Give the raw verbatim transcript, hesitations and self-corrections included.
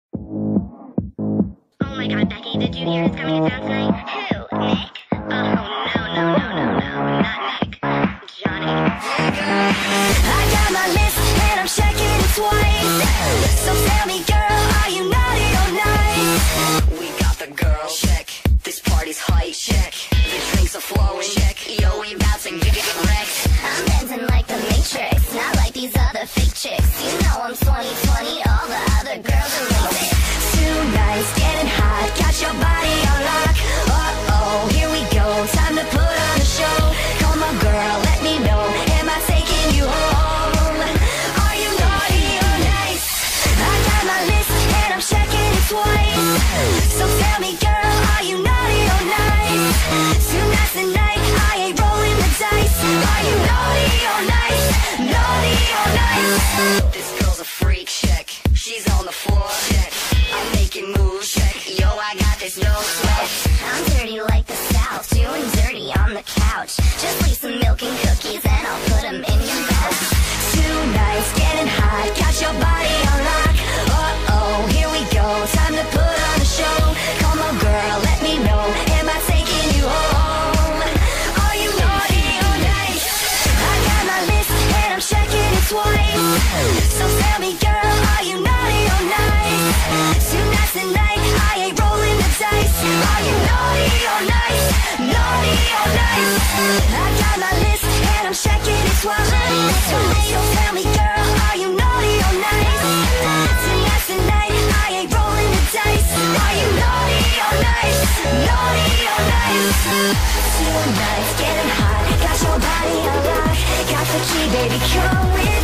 Oh my god, Becky, did you hear who's coming to town tonight? Who? Nick? Oh, no, no, no, no, no, not Nick. Johnny. I got my list and I'm checking it twice. So tell me, girl, are you naughty or nice? We got the girl, check. This party's hype, check. The drinks are flowing, check. Yo, we about to get wrecked. I'm bending like the Matrix, not like these other fake chicks. You know I'm twenty twenty, all the other girls are lazy. Tonight's getting hot, got your body on lock. Uh-oh, here we go, time to put on a show. Come on, girl, let me know, am I taking you home? Are you naughty or nice? I got my list and I'm checking it twice. So tell me, girl, are you naughty or nice? Tonight's the night, I ain't rolling the dice. Are you naughty or nice? Naughty or nice? This girl's a freak, check. She's on the floor, check. I'm making moves, check. Yo, I got this no sweat. I'm dirty like the South, doing dirty on the couch. Just leave some milk and cookies and I'll put them in your mouth. Tonight's getting hot, got your body on lock. Uh-oh, here we go, time to put on a show. Come on, girl, let me know, am I taking you home? Are you naughty or nice? I got my list and I'm checking it twice. So tell me, girl, are you naughty or nice? Tonight's the night, I ain't rolling the dice. Are you naughty or nice? Naughty or nice? I got my list and I'm checking it twice. So tell me, girl, are you naughty or nice? Tonight's the night, I ain't rolling the dice. Are you naughty or nice? Naughty or nice? Tonight's getting hot, got your body on lock. Got the key, baby, come with